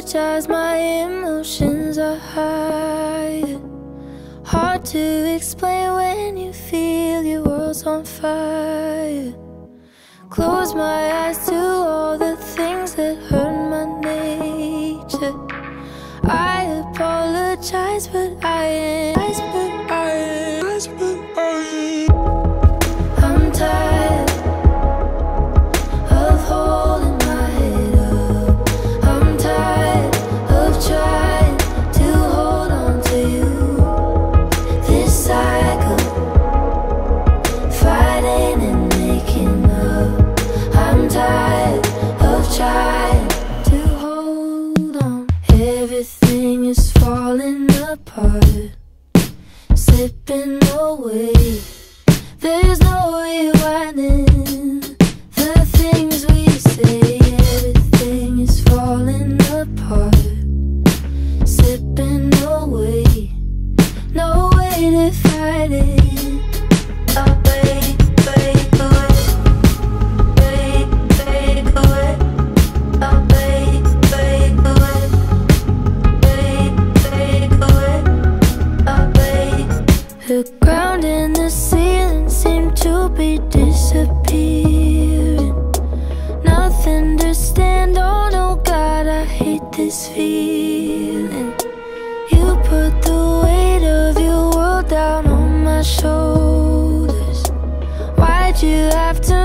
apologize, my emotions are high. Hard to explain when you feel your world's on fire. Close my eyes to all the things that hurt my nature. I apologize, but I am. I'm tired of holding my head up. I'm tired of trying to hold on to you. This cycle, fighting and making up. I'm tired of trying to hold on. Everything is falling apart, slipping away. There's no rewinding the things we say. Everything is falling apart, slipping away. No way to fight it. Oh, fade away, fade away. Oh, fade away, fade away. Oh, fade. The ground and the ceiling seem to be disappearing. Nothing to stand on, oh God, I hate this feeling. You put the weight of your world down on my shoulders. Why'd you have to